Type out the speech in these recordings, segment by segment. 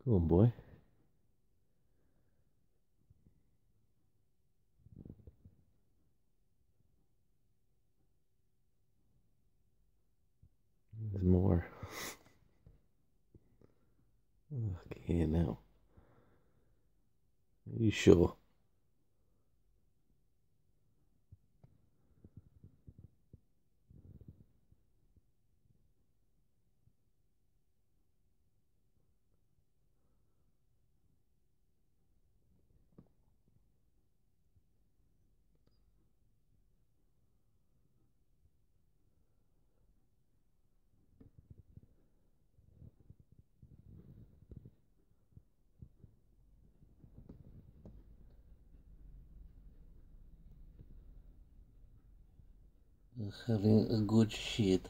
Go on, boy. There's more. Look here now. Are you sure? Having a good shit.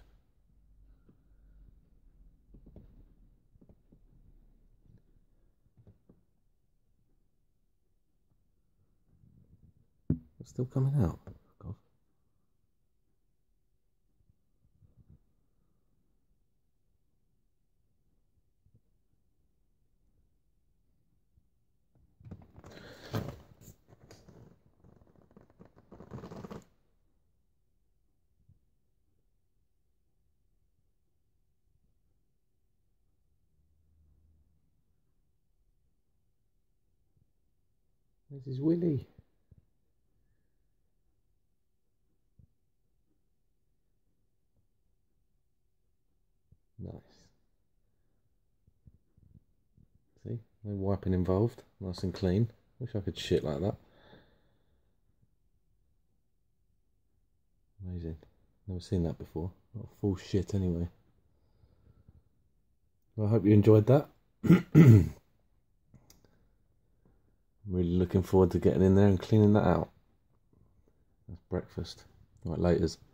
It's still coming out. God. This is Willy. Nice. See, no wiping involved. Nice and clean. Wish I could shit like that. Amazing. Never seen that before. Not full shit anyway. Well, I hope you enjoyed that. I'm really looking forward to getting in there and cleaning that out. That's breakfast. Right, laters.